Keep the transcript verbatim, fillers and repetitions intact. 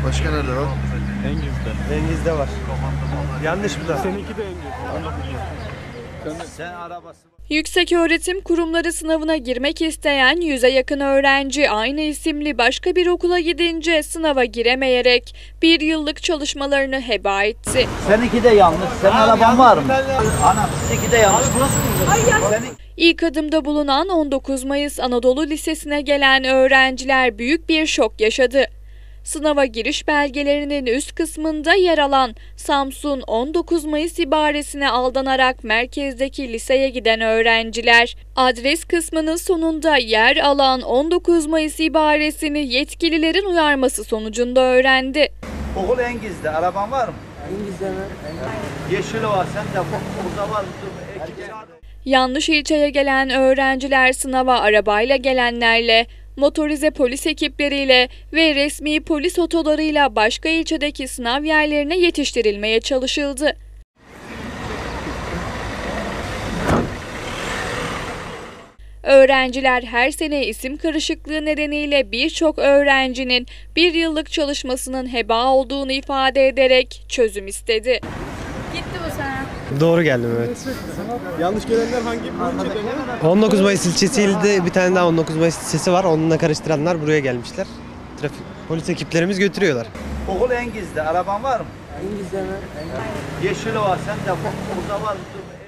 Başka nerede var? Engiz'de. Engiz'de var. Yanlış mı da? Seninki de Engiz'de. Sen arabası. Yükseköğretim kurumları sınavına girmek isteyen yüze yakın öğrenci aynı isimli başka bir okula gidince sınava giremeyerek bir yıllık çalışmalarını heba etti. Seninki de yanlış. Senin araban var mı? Anam sizinki de yanlış. Senin... İlk adımda bulunan on dokuz Mayıs Anadolu Lisesi'ne gelen öğrenciler büyük bir şok yaşadı. Sınava giriş belgelerinin üst kısmında yer alan Samsun on dokuz Mayıs ibaresine aldanarak merkezdeki liseye giden öğrenciler, adres kısmının sonunda yer alan on dokuz Mayıs ibaresini yetkililerin uyarması sonucunda öğrendi. Okul Engiz'de. Araban var mı? Engiz'de mi? Yeşilova sen de burada var mı? Yanlış ilçeye gelen öğrenciler sınava arabayla gelenlerle, motorize polis ekipleriyle ve resmi polis otolarıyla başka ilçedeki sınav yerlerine yetiştirilmeye çalışıldı. Öğrenciler her sene isim karışıklığı nedeniyle birçok öğrencinin bir yıllık çalışmasının heba olduğunu ifade ederek çözüm istedi. Gitti bu sene. Doğru geldim, evet. Yanlış gelenler hangi ilçeden? on dokuz Mayıs ilçesiyle bir tane daha on dokuz Mayıs ilçesi var. Onunla karıştıranlar buraya gelmişler. Trafik polis ekiplerimiz götürüyorlar. Okul Engiz'de. Araban var mı? Engiz'de mi? Yeşilova sen de burada var mı?